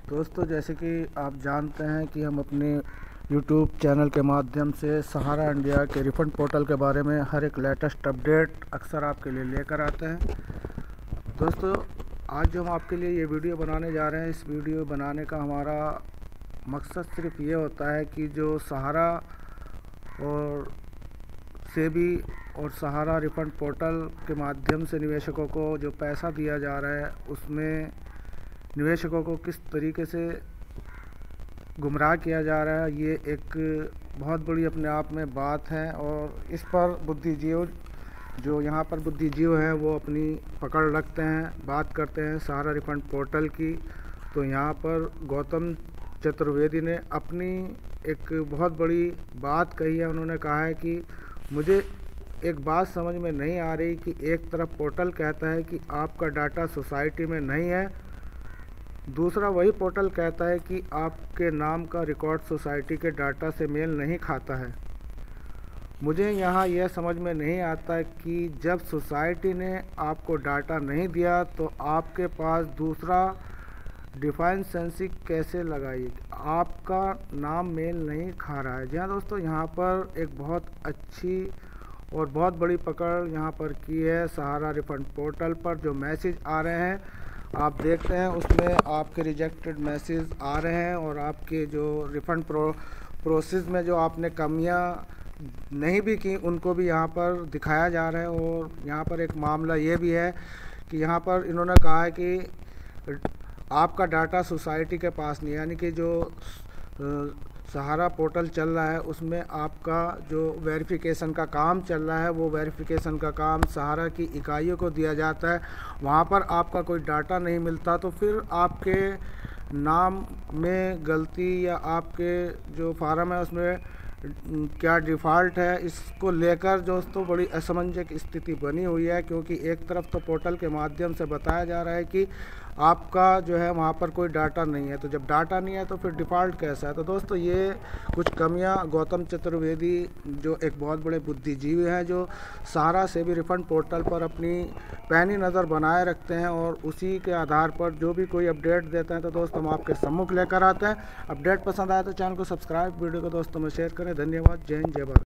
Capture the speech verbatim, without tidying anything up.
दोस्तों, जैसे कि आप जानते हैं कि हम अपने यूट्यूब चैनल के माध्यम से सहारा इंडिया के रिफंड पोर्टल के बारे में हर एक लेटेस्ट अपडेट अक्सर आपके लिए लेकर आते हैं। दोस्तों, आज जो हम आपके लिए ये वीडियो बनाने जा रहे हैं, इस वीडियो बनाने का हमारा मकसद सिर्फ ये होता है कि जो सहारा और सेबी और सहारा रिफंड पोर्टल के माध्यम से निवेशकों को जो पैसा दिया जा रहा है, उसमें निवेशकों को किस तरीके से गुमराह किया जा रहा है, ये एक बहुत बड़ी अपने आप में बात है। और इस पर बुद्धिजीव जो यहाँ पर बुद्धिजीव हैं वो अपनी पकड़ रखते हैं, बात करते हैं सहारा रिफंड पोर्टल की। तो यहाँ पर गौतम चतुर्वेदी ने अपनी एक बहुत बड़ी बात कही है। उन्होंने कहा है कि मुझे एक बात समझ में नहीं आ रही कि एक तरफ पोर्टल कहता है कि आपका डाटा सोसाइटी में नहीं है, दूसरा वही पोर्टल कहता है कि आपके नाम का रिकॉर्ड सोसाइटी के डाटा से मेल नहीं खाता है। मुझे यहाँ यह समझ में नहीं आता कि जब सोसाइटी ने आपको डाटा नहीं दिया तो आपके पास दूसरा डिफाइनेंसी कैसे लगाई, आपका नाम मेल नहीं खा रहा है। जी हाँ दोस्तों, यहाँ पर एक बहुत अच्छी और बहुत बड़ी पकड़ यहाँ पर की है सहारा रिफंड पोर्टल पर। जो मैसेज आ रहे हैं आप देखते हैं, उसमें आपके रिजेक्टेड मैसेज आ रहे हैं और आपके जो रिफ़ंड प्रो प्रोसेस में जो आपने कमियां नहीं भी की उनको भी यहाँ पर दिखाया जा रहा है। और यहाँ पर एक मामला ये भी है कि यहाँ पर इन्होंने कहा है कि आपका डाटा सोसाइटी के पास नहीं, यानी कि जो सहारा पोर्टल चल रहा है उसमें आपका जो वेरिफिकेशन का काम चल रहा है, वो वेरिफिकेशन का काम सहारा की इकाइयों को दिया जाता है। वहाँ पर आपका कोई डाटा नहीं मिलता, तो फिर आपके नाम में गलती या आपके जो फार्म है उसमें क्या डिफ़ॉल्ट है, इसको लेकर दोस्तों बड़ी असमंजस स्थिति बनी हुई है। क्योंकि एक तरफ तो पोर्टल के माध्यम से बताया जा रहा है कि आपका जो है वहाँ पर कोई डाटा नहीं है, तो जब डाटा नहीं है तो फिर डिफ़ॉल्ट कैसा है। तो दोस्तों, ये कुछ कमियां गौतम चतुर्वेदी जो एक बहुत बड़े बुद्धिजीवी हैं, जो सहारा से भी रिफंड पोर्टल पर अपनी पैनी नज़र बनाए रखते हैं और उसी के आधार पर जो भी कोई अपडेट देते हैं तो दोस्तों हम आपके सम्मुख लेकर आते हैं। अपडेट पसंद आए तो चैनल को सब्सक्राइब, वीडियो को दोस्तों में शेयर करें। धन्यवाद। जय हिंद, जय भारत।